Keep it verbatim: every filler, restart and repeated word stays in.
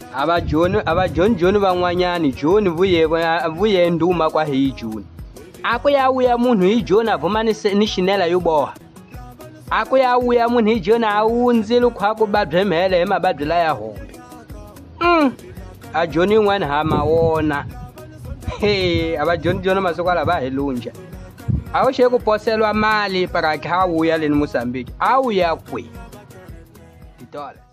aba John aba John John ban'wanyani John vuye vuye nduma kwa hi John akuya uya munhu hi John avuma ni xinela yo boha akuya uya munhu hi John awunzi lukwa ku badwemhele hi mabadwi la ya hombe mm a John yin'wana ha mawona he aba John John masokwala ba helunja awu she ku poselwa mali para kha uya le Mozambique awu ya kwe itola